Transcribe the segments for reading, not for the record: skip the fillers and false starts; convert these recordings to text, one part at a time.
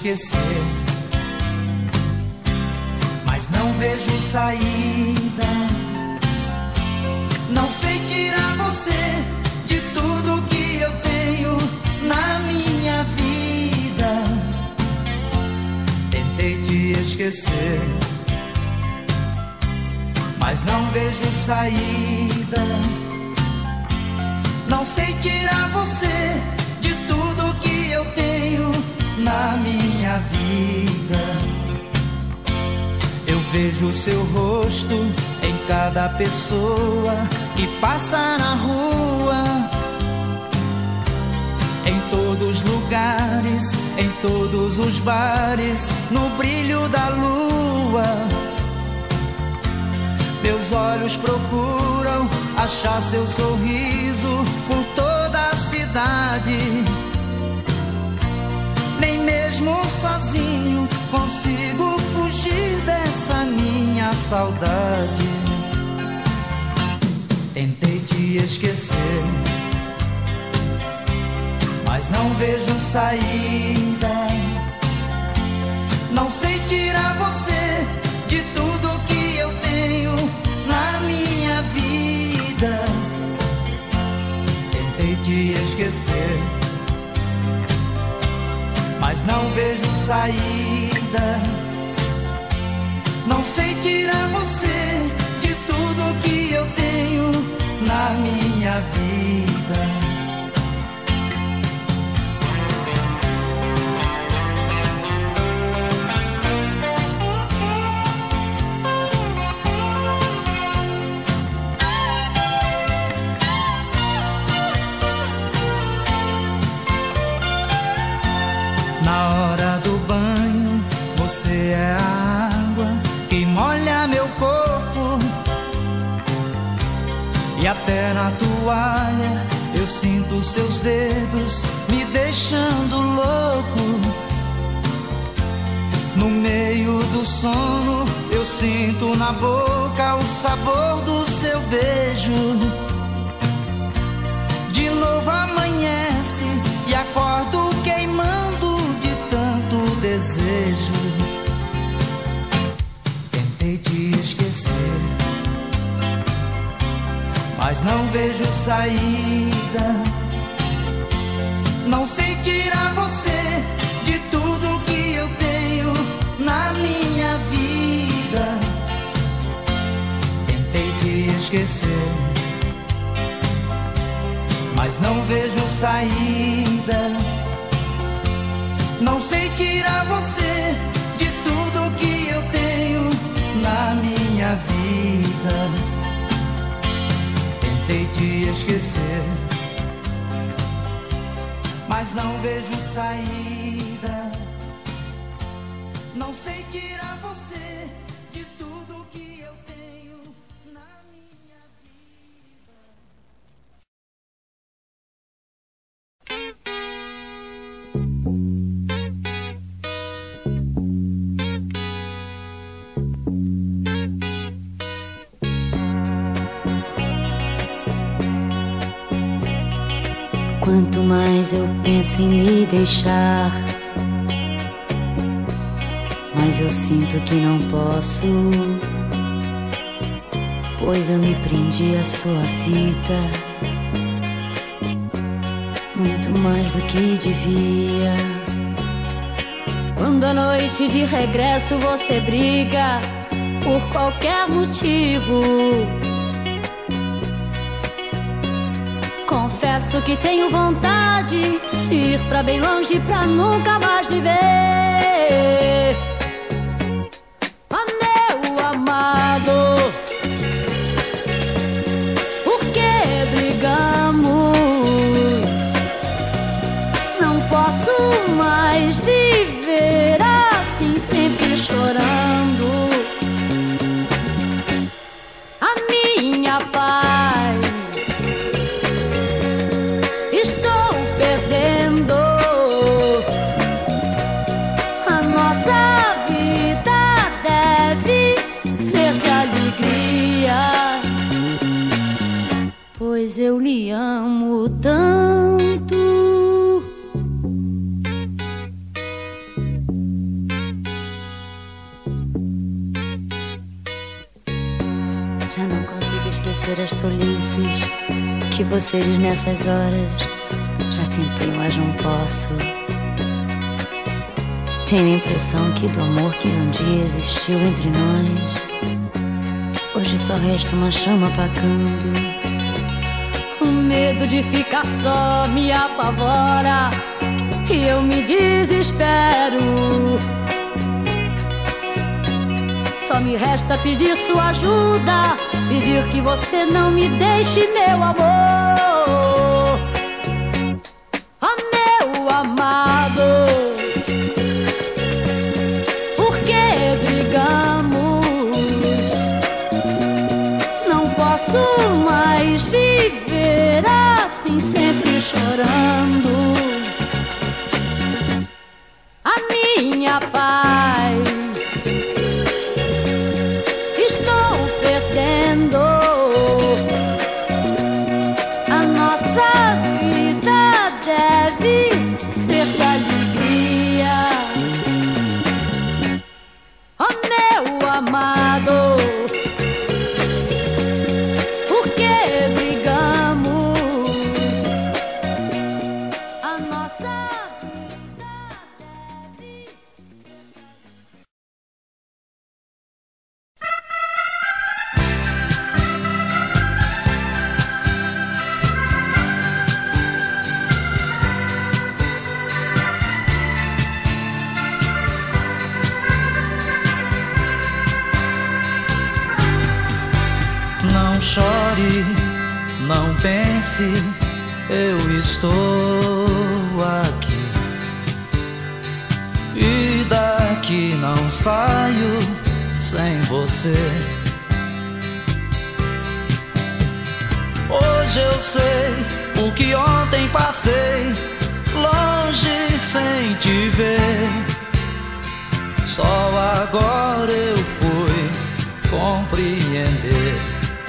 esquecer, mas não vejo saída. Não sei tirar você de tudo que eu tenho na minha vida. Tentei te esquecer, mas não vejo saída. Não sei tirar você de tudo que eu tenho na minha vida. Eu vejo seu rosto em cada pessoa que passa na rua, em todos os lugares, em todos os bares, no brilho da lua. Meus olhos procuram achar seu sorriso por toda a cidade. Nem mesmo sozinho consigo fugir dessa minha saudade. Tentei te esquecer, mas não vejo saída. Não sei tirar você de tudo que eu tenho na minha vida. Tentei te esquecer, mas não vejo saída. Não sei tirar você de tudo que eu tenho na minha vida. Na hora do banho, você é a água que molha meu corpo. E até na toalha eu sinto seus dedos me deixando louco. No meio do sono eu sinto na boca o sabor do seu beijo. De novo amanhece e acordo queimando desejo. Tentei te esquecer, mas não vejo saída. Não sei tirar você de tudo que eu tenho na minha vida. Tentei te esquecer, mas não vejo saída. Não sei tirar você de tudo que eu tenho na minha vida. Tentei te esquecer, mas não vejo saída. Não sei tirar você de tudo que eu tenho na minha vida. Quanto mais eu penso em me deixar, mas eu sinto que não posso, pois eu me prendi à sua vida muito mais do que devia. Quando à noite de regresso você briga por qualquer motivo, confesso que tenho vontade de ir pra bem longe pra nunca mais lhe ver. Ah, meu amado, por que brigamos? Não posso mais viver assim, sempre chorando. A minha paz estou perdendo. A nossa vida deve ser de alegria, pois eu lhe amo tanto. dizer as tolices que você diz nessas horas. Já tentei, mas não posso. Tenho a impressão que do amor que um dia existiu entre nós, hoje só resta uma chama apagando. O medo de ficar só me apavora e eu me desespero. Só me resta pedir sua ajuda, pedir que você não me deixe, meu amor. Oh, meu amado, por que brigamos? Não posso mais viver assim, sempre chorando. A minha paz estou perdendo. A nossa vida deve ser de alegria. Oh, meu amado, por que brigamos? A nossa vida deve... Não chore, não pense, eu estou aqui. E daqui não saio sem você. Hoje eu sei o que ontem passei, longe sem te ver. Só agora eu fui compreender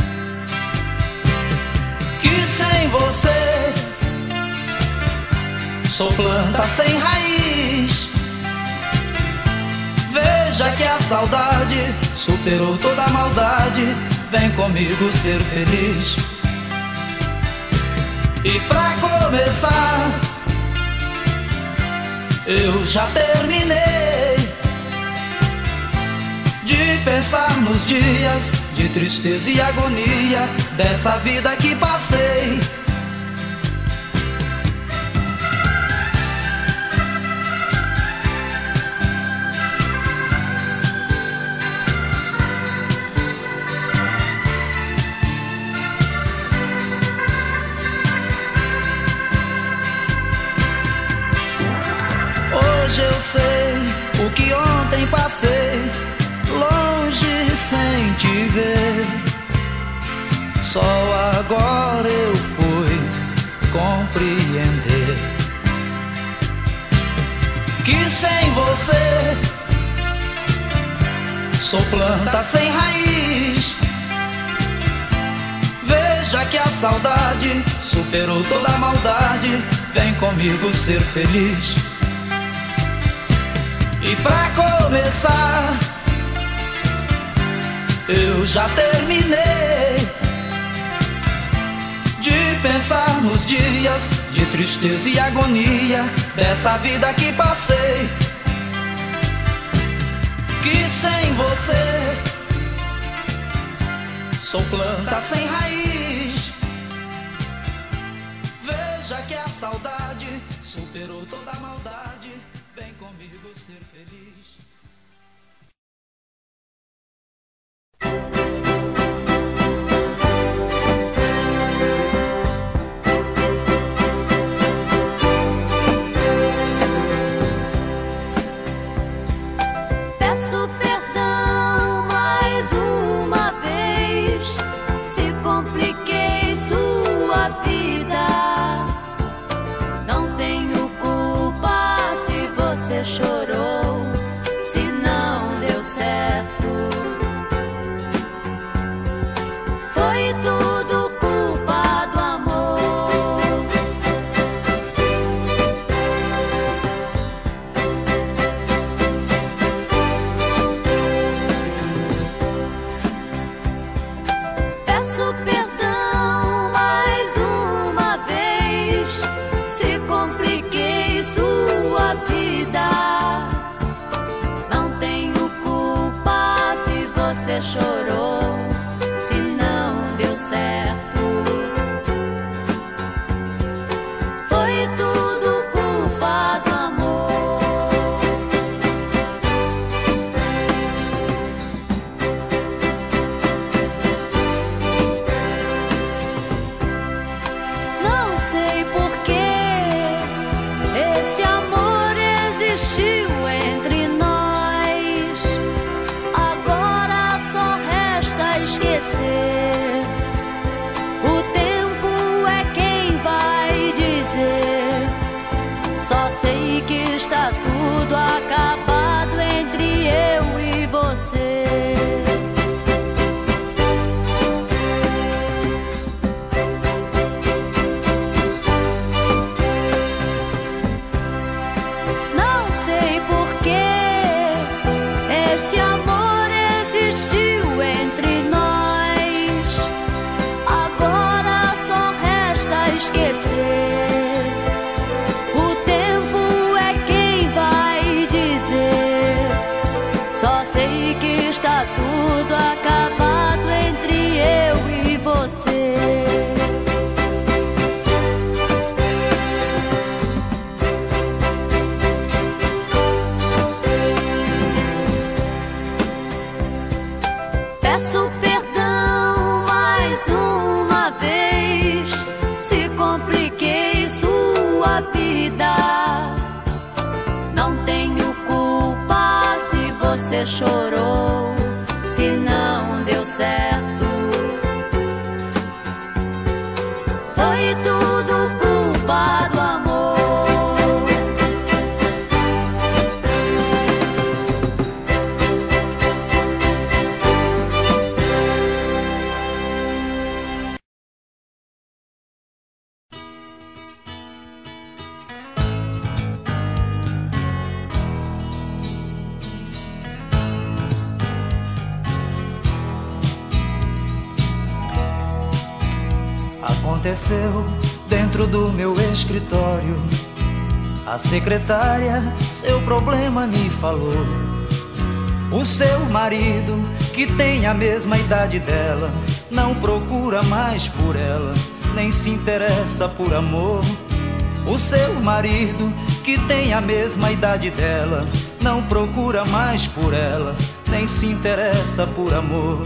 que sem você sou planta sem raiz. Veja que a saudade superou toda a maldade. Vem comigo ser feliz. E pra começar, eu já terminei de pensar nos dias de tristeza e agonia dessa vida que passei. Hoje eu sei o que ontem passei, longe sem te ver. Só agora eu fui compreender que sem você sou planta sem raiz. Veja que a saudade superou toda a maldade. Vem comigo ser feliz. E pra começar, eu já terminei de pensar nos dias de tristeza e agonia dessa vida que passei. Que sem você sou planta sem raiz. Veja que a saudade superou toda a maldade. Vem comigo ser feliz. Peço perdão mais uma vez, se compliquei sua vida. Não tenho culpa se você chorou, se não deu certo. Foi tudo culpa do amor. Peço perdão vida. Não tenho culpa se você chorou, se não deu certo. Foi tudo culpa do amor. Não sei por que esse amor existiu entre nós. Agora só resta esquecer. O tempo é quem vai dizer. Só sei que está tudo acabado entre eu e você. Não sei por que esse amor existiu entre nós. Agora só resta esquecer. O tempo é quem vai dizer. Só sei que está tudo acabado entre eu e você. Peço perdão mais uma vez se compliquei sua vida. Não tenho culpa se você chorou, se não deu certo. Foi tudo culpa do amor. Aconteceu dentro do meu escritório. A secretária seu problema me falou. O seu marido, que tem a mesma idade dela, não procura mais por ela, nem se interessa por amor. O seu marido, que tem a mesma idade dela, não procura mais por ela, nem se interessa por amor.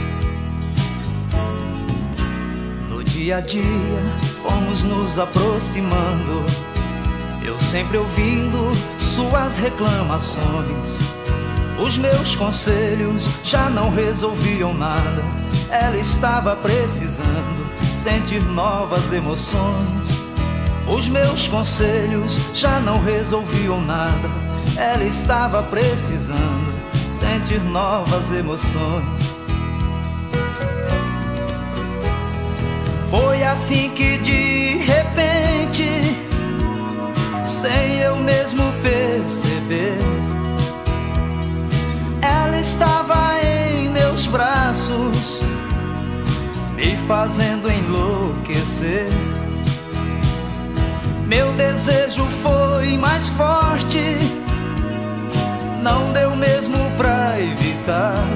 Dia a dia fomos nos aproximando, eu sempre ouvindo suas reclamações. Os meus conselhos já não resolviam nada. Ela estava precisando sentir novas emoções. Os meus conselhos já não resolviam nada. Ela estava precisando sentir novas emoções. Foi assim que de repente, sem eu mesmo perceber, ela estava em meus braços, me fazendo enlouquecer. Meu desejo foi mais forte, não deu mesmo pra evitar.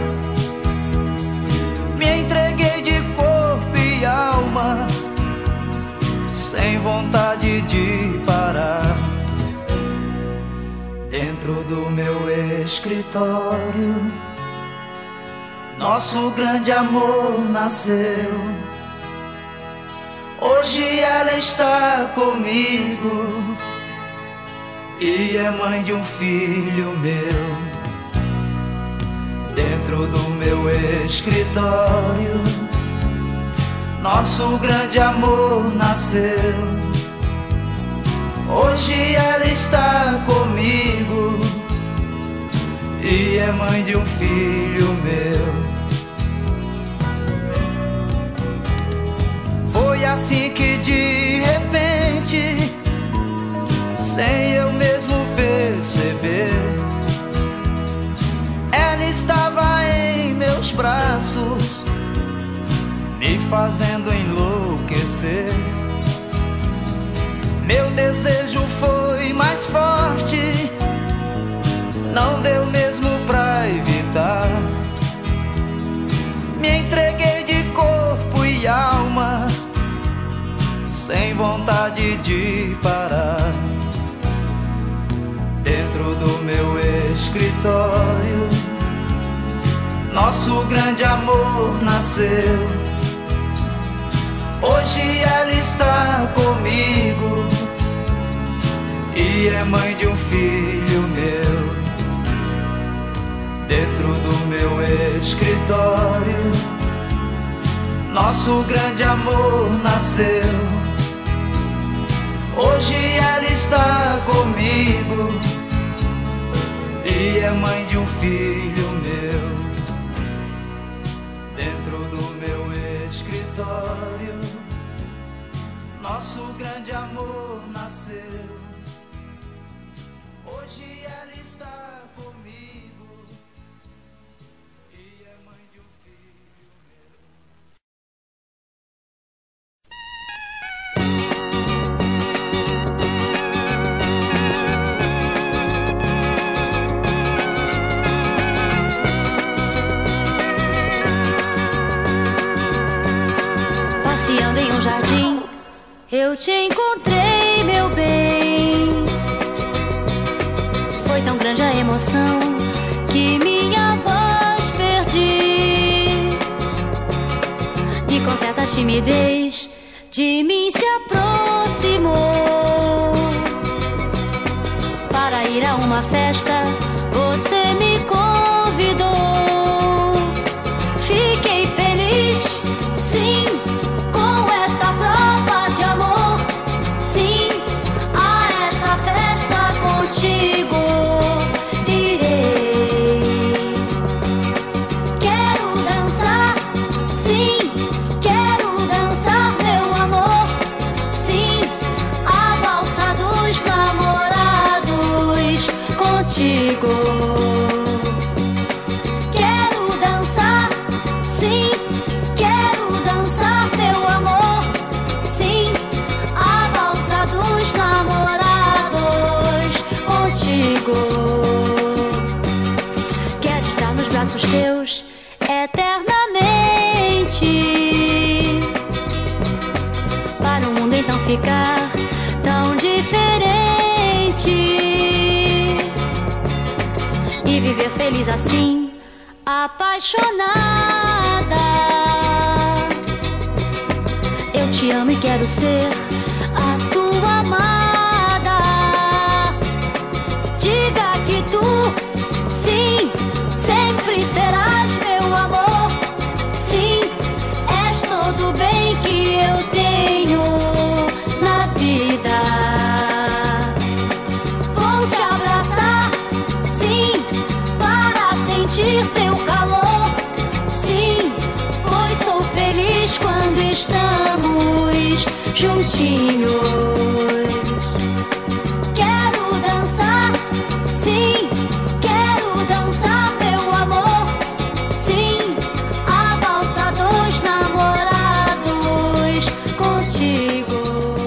Me entreguei de corpo e alma, sem vontade de parar. Dentro do meu escritório, nosso grande amor nasceu. Hoje ela está comigo e é mãe de um filho meu. Dentro do meu escritório, nosso grande amor nasceu. Hoje ela está comigo e é mãe de um filho meu. Foi assim que de repente, sem eu mesmo perceber, ela estava em meus braços, me fazendo enlouquecer. Meu desejo foi mais forte, dentro do meu escritório, nosso grande amor nasceu. Hoje ela está comigo e é mãe de um filho meu. Dentro do meu escritório, nosso grande amor nasceu. Hoje ela está comigo e é mãe de um filho meu. Dentro do meu escritório, nosso grande amor nasceu. Hoje ela está comigo e é mãe de um filho meu. Passeando em um jardim, eu te encontrei, meu bem. Foi tão grande a emoção que minha voz perdi. E com certa timidez de mim se aproximou. Para ir a uma festa, você me convidou. Fiquei feliz, sim, com esta prova de amor. Sim, a esta festa contigo irei. Quero dançar, sim, quero dançar, meu amor. Sim, a valsa dos namorados contigo. Quero dançar, sim, quero dançar, meu amor. Sim, a valsa dos namorados contigo. Quero estar nos braços teus eternamente, para o mundo então ficar tão diferente e viver feliz assim, apaixonada. Eu te amo e quero ser a tua amada. Diga que tu, sim, sempre serás meu amor. Sim, és todo o bem que eu tenho na vida. Vou te abraçar, sim, para sentir teu calor. Sim, pois sou feliz quando estamos juntinhos. Quero dançar, sim, quero dançar, meu amor. Sim, a valsa dos namorados contigo.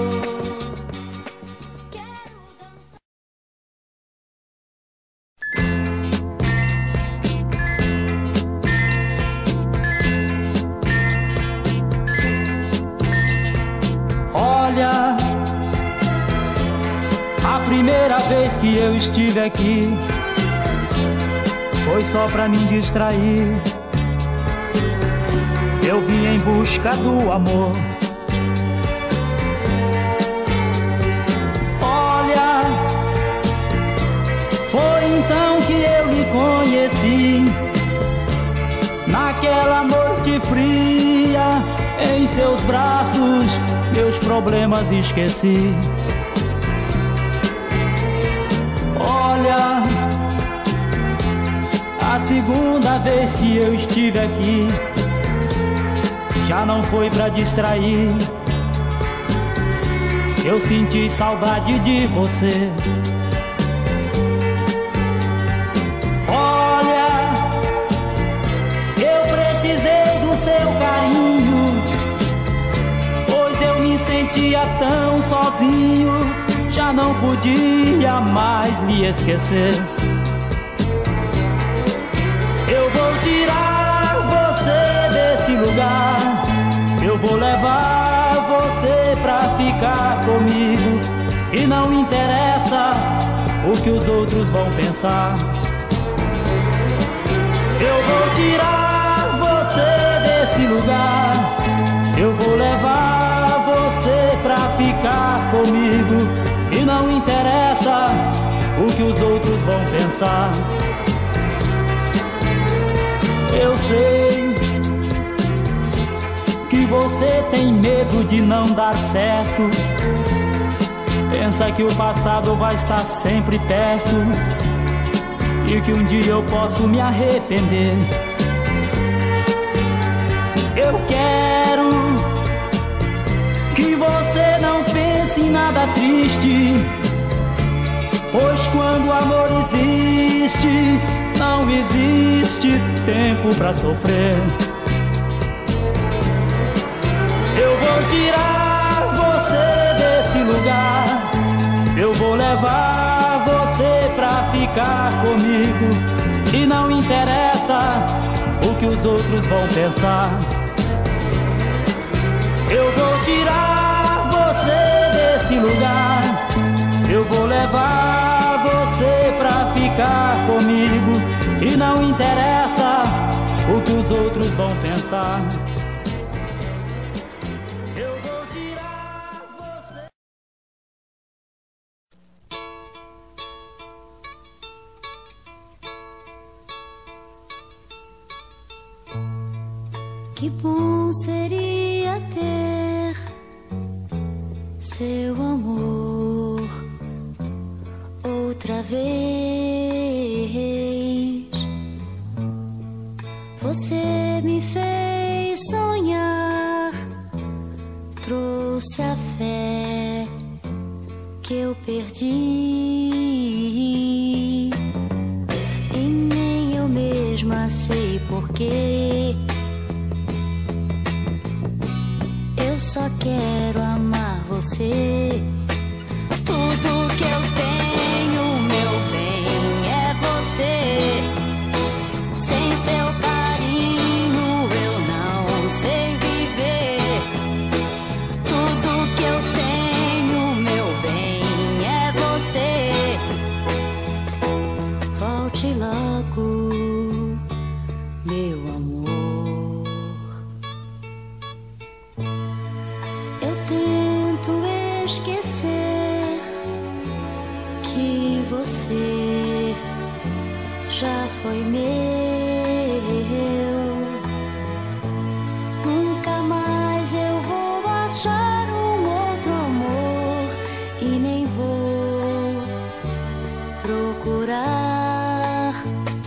Olha, a primeira vez que eu estive aqui foi só pra me distrair. Eu vim em busca do amor. Olha, foi então que eu lhe conheci, naquela noite fria. Em seus braços meus problemas esqueci. Olha, a segunda vez que eu estive aqui já não foi pra distrair. Eu senti saudade de você. Olha, eu precisei do seu carinho, pois eu me sentia tão sozinho. Já não podia mais lhe esquecer. Eu vou tirar você desse lugar, eu vou levar você pra ficar comigo. E não interessa o que os outros vão pensar. Eu vou tirar você desse lugar, eu vou levar você pra ficar comigo. E não interessa o que os outros vão pensar. Eu sei que você tem medo de não dar certo, pensa que o passado vai estar sempre perto e que um dia eu posso me arrepender. Eu quero que você não pense em nada triste, pois quando o amor existe, não existe tempo pra sofrer. Eu vou tirar você desse lugar, eu vou levar você pra ficar comigo. E não interessa o que os outros vão pensar. Eu vou tirar você desse lugar, eu vou levar você pra ficar comigo. E não interessa o que os outros vão pensar. Eu vou tirar você. Que bom seria ter seu amor outra vez. Você me fez sonhar, trouxe a fé que eu perdi. E nem eu mesma sei porquê. Eu só quero amar você. Tudo que eu tenho, meu bem, é você. Sem seu carinho eu não sei viver. Tudo que eu tenho, meu bem, é você. Volte logo, meu amor. Eu tento esquecer que você já foi meu. Nunca mais eu vou achar um outro amor e nem vou procurar.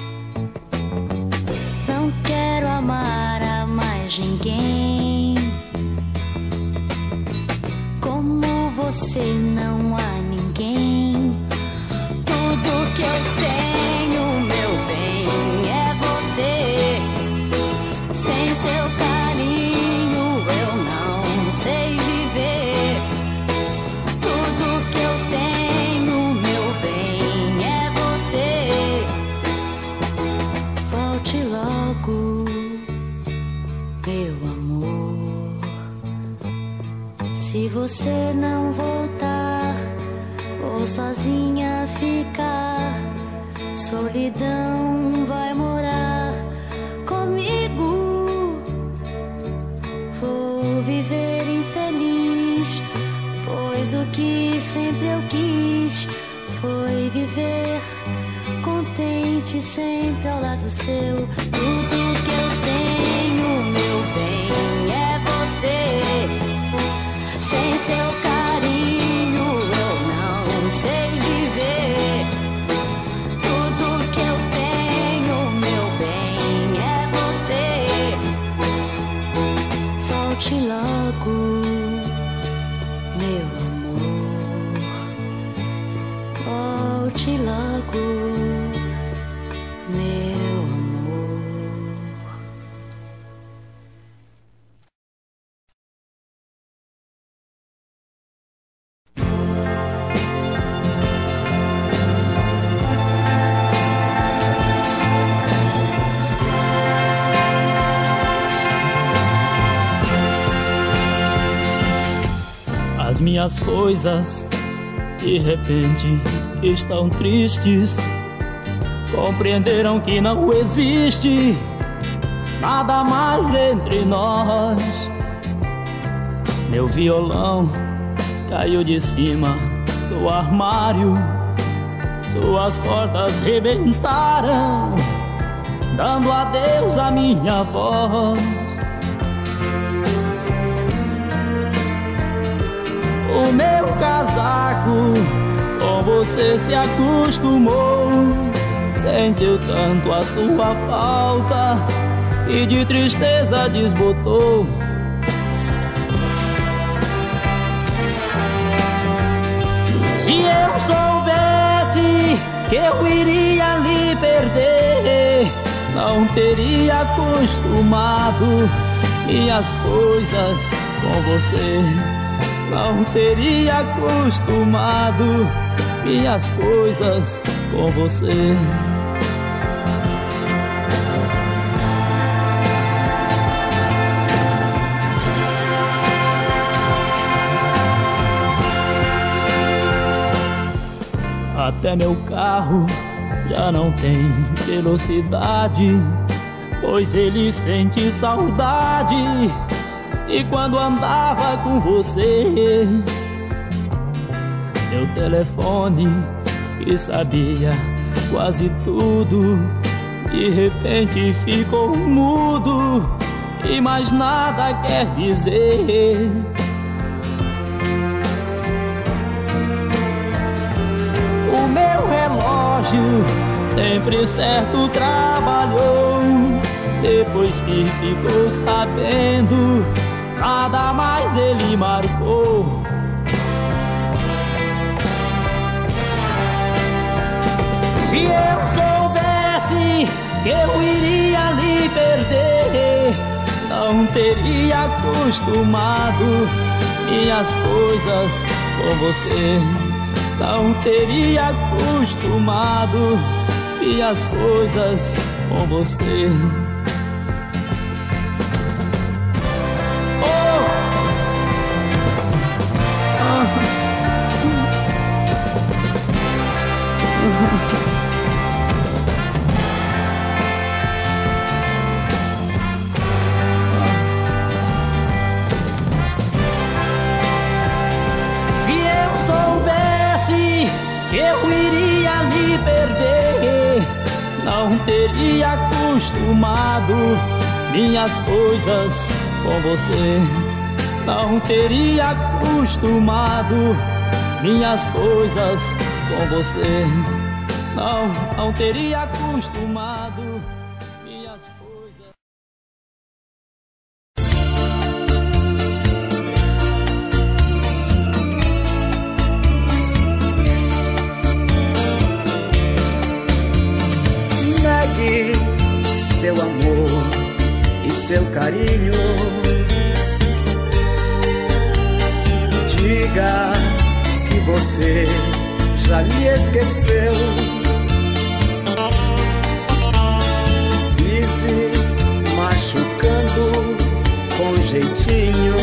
Não quero amar a mais ninguém. Como você não há ninguém. Tudo que eu tenho, meu bem, é você. Sem seu carinho eu não sei viver. Tudo que eu tenho, meu bem, é você. Volte logo, meu amor. Se você não voltar, vou sozinha ficar. Solidão vai morar comigo. Vou viver infeliz, pois o que sempre eu quis foi viver contente sempre ao lado seu. Tudo que eu tenho, meu bem, é você. Sem seu carinho eu não sei viver. Tudo que eu tenho, meu bem, é você. Volte logo, meu amor. Volte logo, meu amor. As minhas coisas De repente estão tristes, compreenderam que não existe nada mais entre nós. Meu violão caiu de cima do armário, suas cordas rebentaram, dando adeus à minha voz. O meu casaco com você se acostumou, sentiu tanto a sua falta e de tristeza desbotou. Se eu soubesse que eu iria lhe perder, não teria acostumado minhas coisas com você. Não teria acostumado minhas coisas com você. Até meu carro já não tem velocidade, pois ele sente saudade. E quando andava com você, meu telefone, que sabia quase tudo, de repente ficou mudo e mais nada quer dizer. O meu relógio, sempre certo, trabalhou. Depois que ficou sabendo, nada mais ele marcou. Se eu soubesse que eu iria lhe perder, não teria acostumado minhas coisas com você. Não teria acostumado minhas coisas com você. Eu iria lhe perder, não teria acostumado minhas coisas com você. Não teria acostumado minhas coisas com você. Não teria acostumado minhas coisas. Seu amor e seu carinho, diga que você já me esqueceu. Pise machucando com jeitinho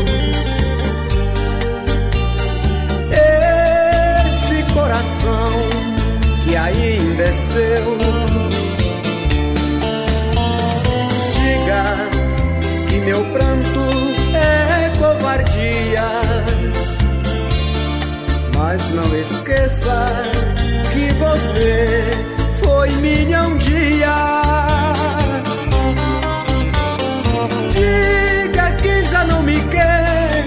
esse coração que ainda é seu. Que meu pranto é covardia, mas não esqueça que você foi minha um dia. Diga que já não me quer,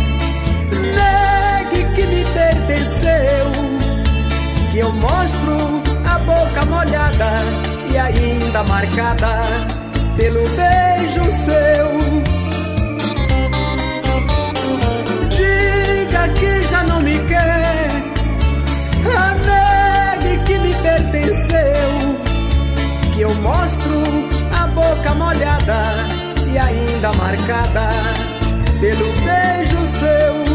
negue que me pertenceu, que eu mostro a boca molhada e ainda marcada pelo beijo seu. Diga que já não me quer, negue que me pertenceu, que eu mostro a boca molhada e ainda marcada pelo beijo seu.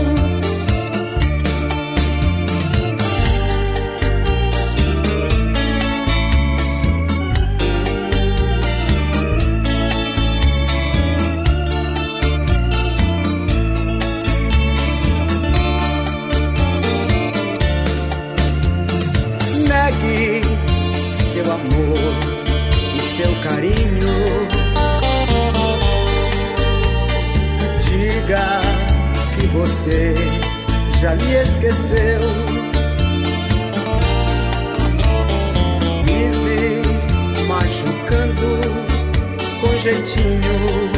negue seu amor e seu carinho. Diga que você já me esqueceu. Pise machucando com jeitinho.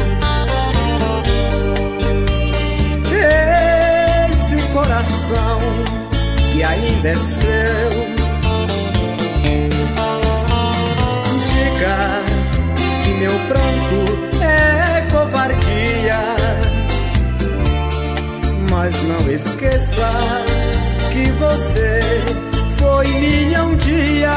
Esse coração que ainda é seu. Diga que meu pranto é covardia, mas não esqueça que você foi minha um dia.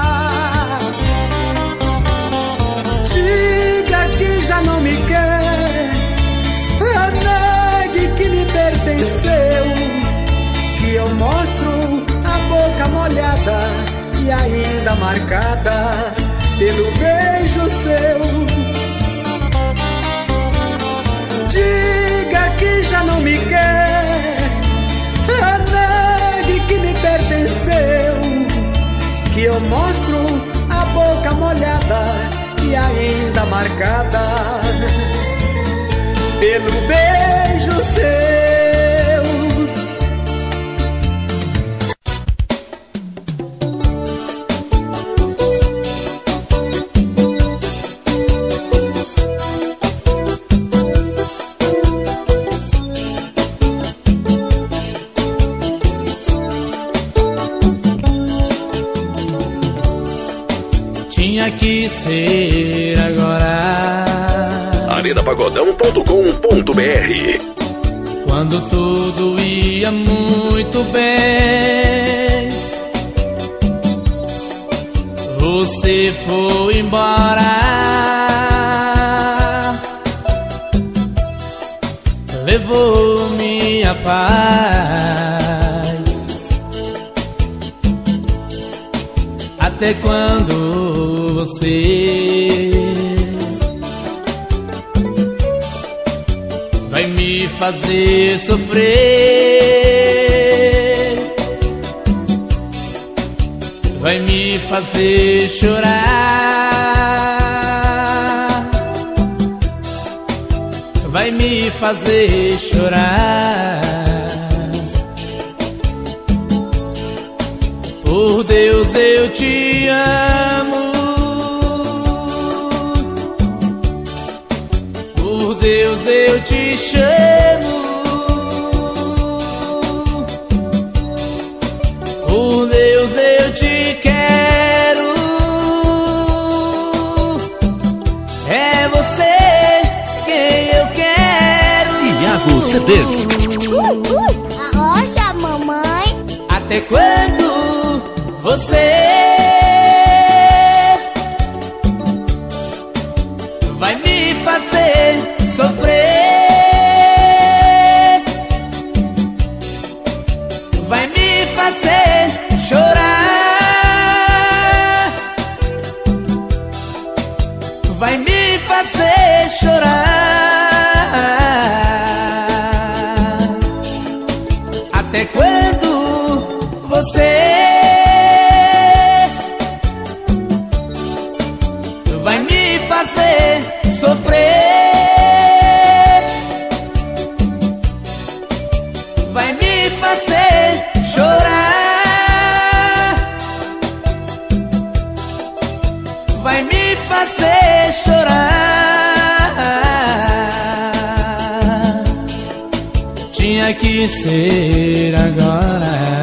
Diga que já não me quer, negue que me pertenceu, que eu mostro a boca molhada e ainda marcada pelo beijo seu. Diga que já não me quer, negue que me pertenceu, que eu mostro a boca molhada e ainda marcada pelo beijo seu. Tinha que ser agora. arenapagodão.com.br. Quando tudo ia muito bem, você foi embora, levou minha paz. Até quando você vai me fazer sofrer, vai me fazer chorar, vai me fazer chorar. Por Deus eu te amo, por Deus eu te chamo, por Deus eu te quero. É você quem eu quero. Iago CDs. Arrocha, mamãe. Até quando você vai me fazer sofrer, vai me fazer chorar, vai me fazer chorar. Até quando você vai me fazer sofrer, vai me fazer chorar, vai me fazer chorar. Tinha que ser agora.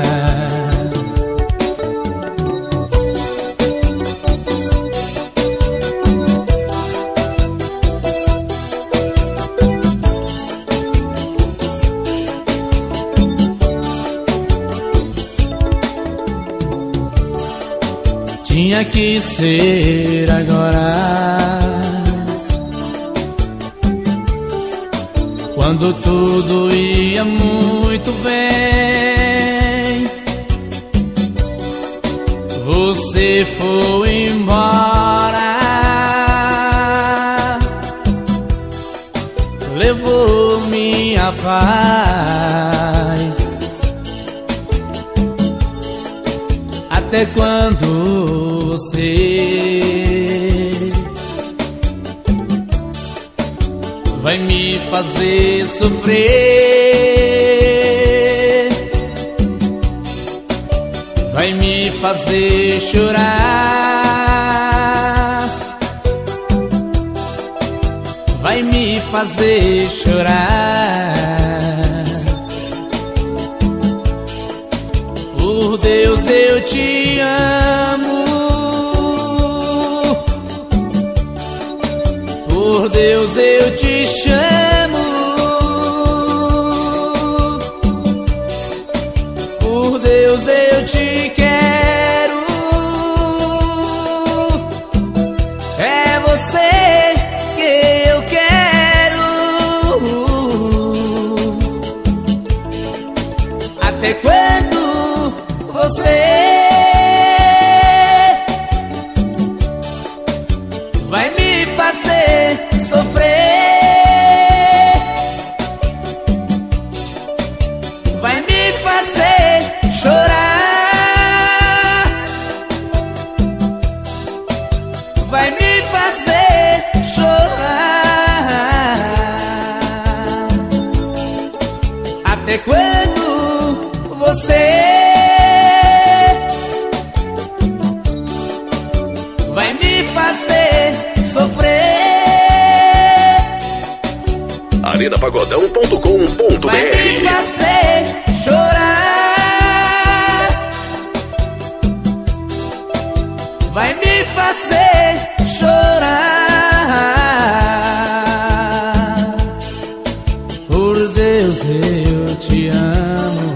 Tinha que ser agora. Quando tudo ia muito bem, você foi embora, levou minha paz. Até Até quando você vai me fazer sofrer? Vai me fazer chorar? Vai me fazer chorar? Por Deus eu te amo, por Deus eu te chamo, por Deus eu te quero. É você que eu quero. Até quando você vai me fazer sofrer? Vai me fazer chorar? Vai me fazer chorar? Até quando você vai me fazer sofrer? arenapagodão.com.br. Vai me fazer chorar? Vai me fazer chorar? Por Deus eu te amo.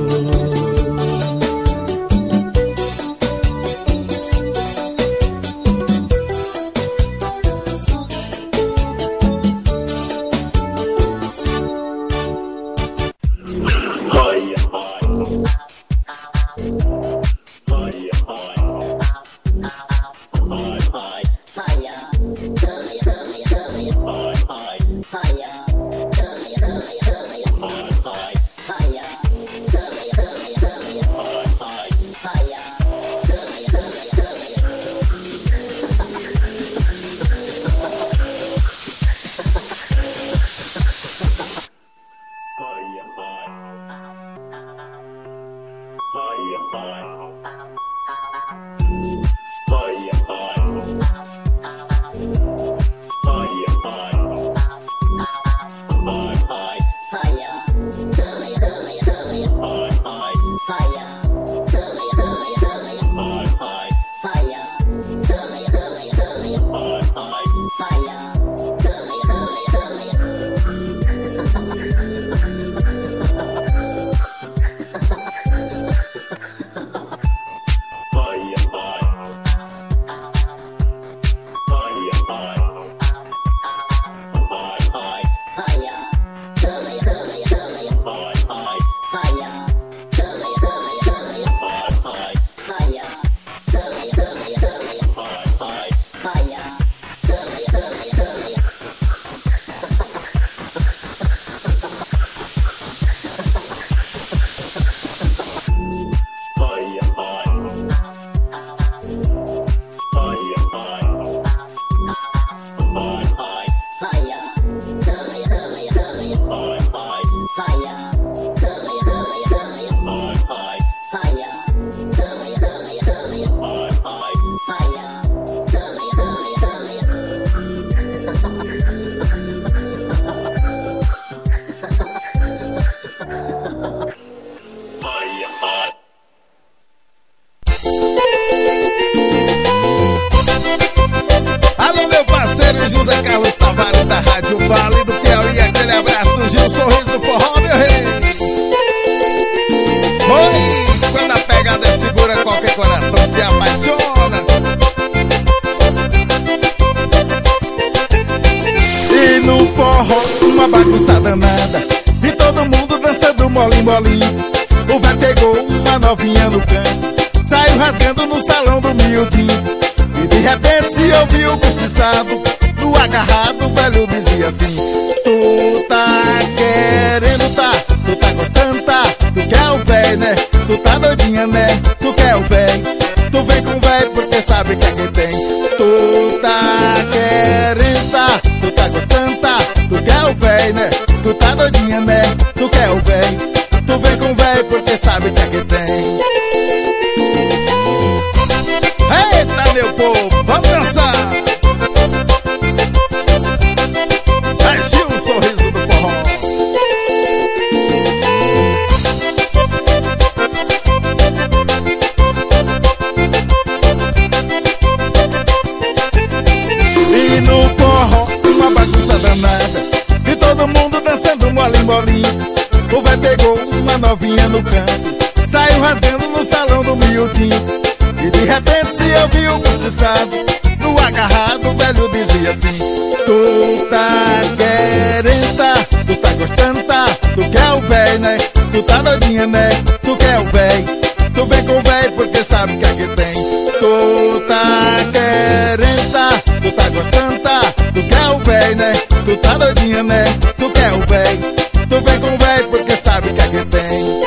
José Carlos Tavares da Rádio Vale do Piauí. Aquele abraço, Gil, sorriso do forró, meu rei. Pois, quando a pegada é segura, qualquer coração se apaixona. E no forró, uma bagunça danada, e todo mundo dançando molim, molim. O véio pegou uma novinha no canto, saiu rasgando no salão do miudinho. E de repente se ouviu o cochichado do agarrado, o velho dizia assim: tu tá querendo, tá? Tu tá gostando, tá? Tu quer o véio, né? Tu tá doidinha, né? Tu quer o véio? véi porque sabe que é que tem. Tu tá querendo, tá? Tu tá gostando, tá? Tu quer o véi, né? Tu tá doidinha, né? Tu quer o véi. Tu vem com o véi porque sabe que é que tem. Eita, meu povo, vamos dançar. Partiu o sorriso do forró. E no forró, uma bagunça danada, e todo mundo dançando molinho, molinho. O véi pegou uma novinha no canto, saiu rasgando no salão do miudinho. E de repente se ouviu um cochichado, no agarrado o velho dizia assim: tu tá querendo, tá? Tu tá gostando, tá? Tu quer o véi, né? Tu tá doidinha, né? Tu quer o véi. Tu vem com o véi porque sabe que é que tem. Tu tá querendo, tá? Tu tá gostando, tá? Tu quer o véi, né? Tu tá doidinha, né? Tu quer o véi. Tu vem com o véi porque sabe que é que tem.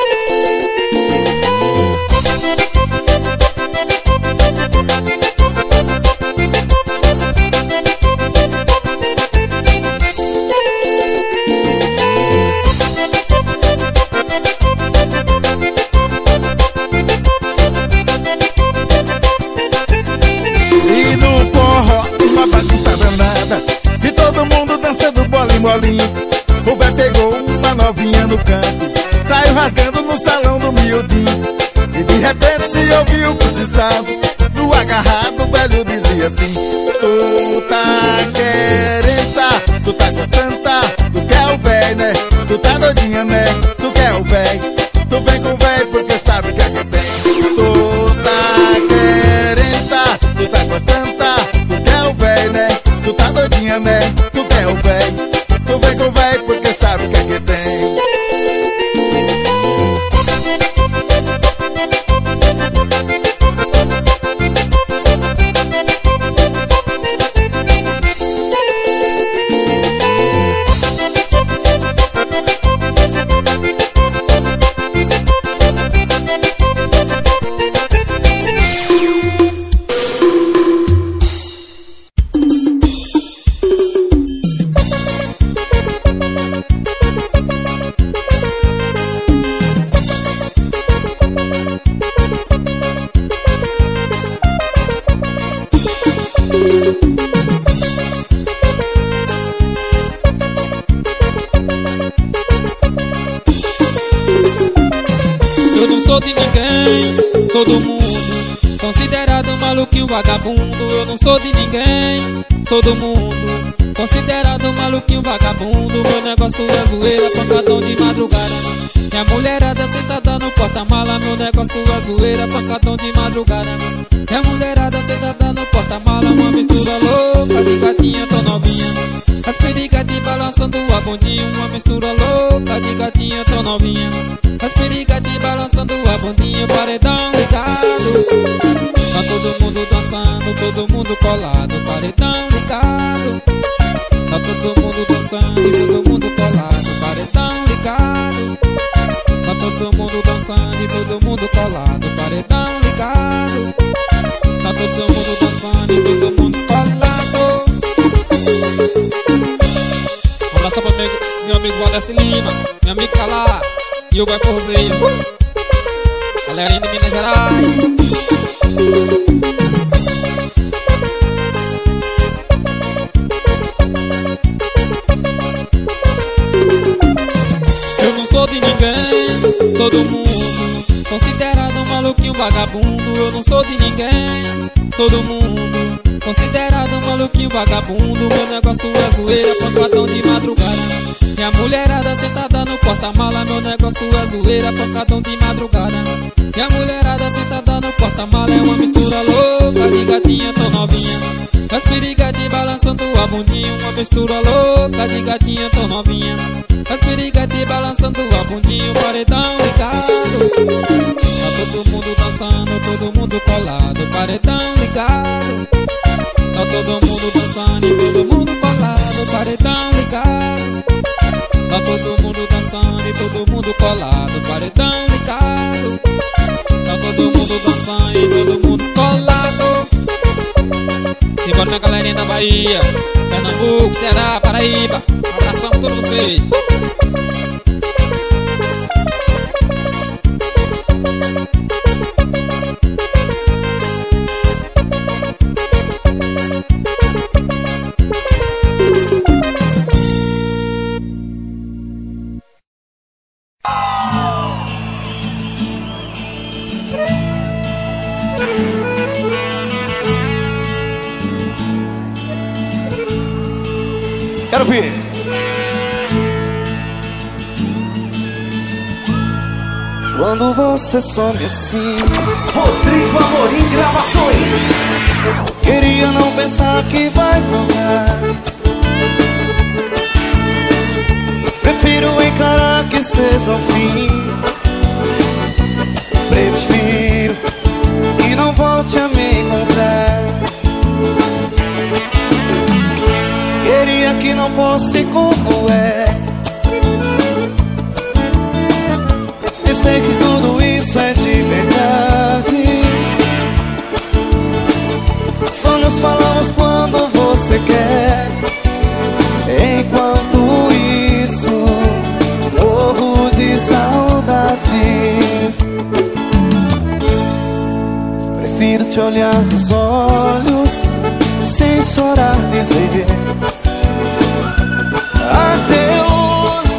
E no forró, uma bagunça danada, e todo mundo dançando bolinho, bolinho. O véi pegou uma novinha no canto, saiu rasgando no salão do miudinho. E de repente se ouviu um cochichado, no agarrado o velho dizia assim: tu tá querendo, tá? Tu tá gostando, tá? Tu quer o véi, né? Tu tá doidinha, né? Tu quer o véi. Tu vem com o véi porque sabe que é que tem. Tu tá querendo, tá? Tu tá gostando, tá? Tu quer o véi, né? Tu tá doidinha, né? Tu quer o véi. Tu vem com o véi porque sabe que é que tem. Sou do mundo, considerado um maluquinho vagabundo. Eu não sou de ninguém, sou do mundo, considerado um maluquinho vagabundo. Meu negócio é zoeira, pancadão de madrugada. Minha mulherada sentada no porta-mala. Meu negócio é zoeira, pancadão de madrugada. Minha mulherada sentada no porta-mala. Uma mistura louca de gatinha tão novinha, as perigadas balançando a bundinha. Uma mistura louca de gatinha tão novinha, as perigadas balançando a bundinha. Paredão ligado, tá todo mundo dançando, todo mundo colado. Paredão ligado, tá todo mundo dançando e todo mundo colado. Paredão ligado, tá todo mundo dançando e todo mundo colado. Paredão ligado, tá todo mundo dançando e todo mundo colado. Um abraço pra meu amigo Valdeci Lima, meu amigo Calá e o Vai Forzeiro, galerinha de Minas Gerais. Eu não sou de ninguém, sou do mundo, considerado um maluquinho vagabundo. Eu não sou de ninguém, sou do mundo, considerado um maluquinho vagabundo. Meu negócio é zoeira, pancadão de madrugada. Minha mulherada sentada no porta-mala. Meu negócio é zoeira, pancadão de madrugada. Minha mulherada sentada no porta-mala. É uma mistura louca de gatinha tão novinha, as perigadas balançando a bundinha. Uma mistura louca de gatinha tão novinha, as perigadas balançando a bundinha. Paredão ligado, tá todo mundo dançando, todo mundo colado. Paredão ligado, tá todo mundo dançando e todo mundo colado. Paredão ligado, tá todo mundo dançando e todo mundo colado. Paredão ligado, tá todo mundo dançando e todo mundo colado. Bora na galerinha da Bahia, Pernambuco, Ceará, Paraíba. Um abração pra todos vocês. Quero ver. Quando você some assim, Rodrigo Amorim Gravações. queria não pensar que vai voltar. Prefiro encarar que seja o fim. Prefiro que não volte a me encontrar. Queria que não fosse como é. E sei que tudo isso é de verdade. Só nos falamos quando você quer. Enquanto isso, morro de saudades. Prefiro te olhar nos olhos, sem chorar, dizer adeus.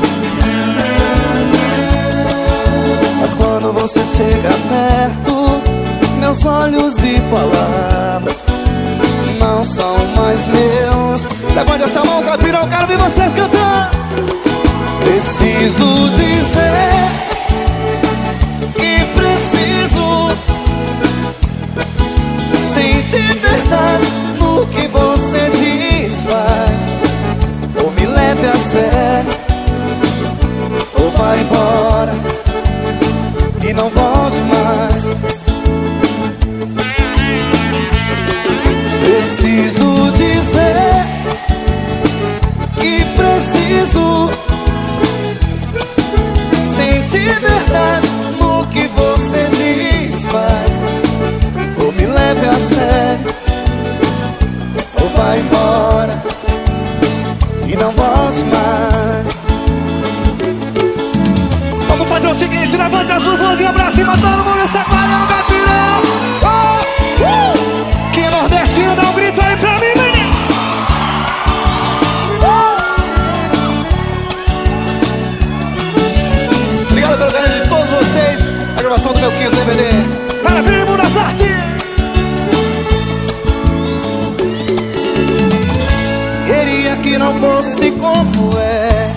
Mas quando você chega perto, meus olhos e palavras não são mais meus. Levante essa mão, Capirão, quero ver vocês cantando. Preciso dizer que preciso sentir verdade no que você diz, faz. Ou me leve a sério, ou vai embora e não volte mais. Preciso dizer que preciso sentir verdade no que você diz, faz. Ou me leve a sério, ou vai embora e não volte mais. Vamos fazer o seguinte, levanta as duas mãozinhas pra cima, todo mundo chacoalhando o Capirão. Quem é nordestino, dá um grito aí pra mim, menino. Obrigado pelo carinho de todos vocês. A gravação do meu quinto DVD. Maravilha, Mundo das Artes. Queria que não fosse como é.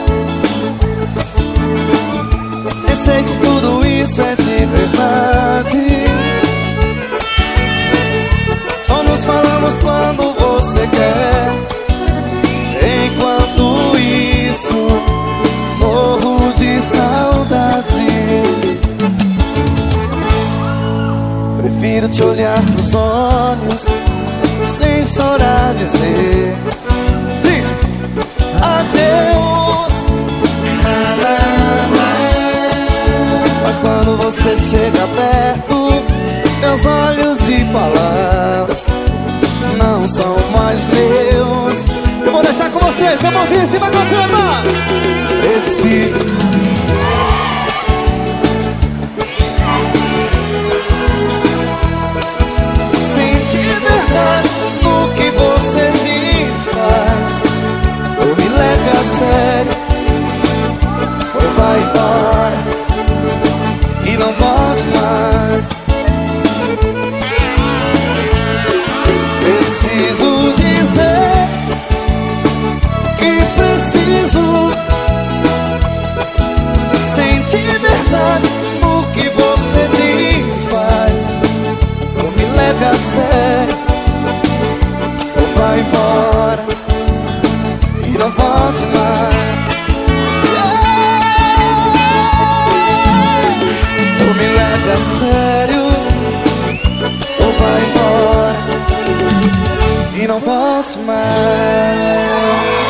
Eu sei que tudo isso é de verdade. Só nos falamos quando você quer. Enquanto isso, morro de saudades. Prefiro te olhar nos olhos, sem chorar, dizer adeus. Mas quando você chega perto, meus olhos e palavras não são mais meus. Eu vou deixar com vocês, com a mãozinha em cima da cama. Sentir verdade no que você diz, faz. Ou me leve a sério, ou vai embora e não volte mais. Preciso dizer que preciso sentir verdade no que você diz, faz. Ou me leve a sério, ou vai embora e não volte mais. Ou me leve a sério, ou vai embora e não volte mais.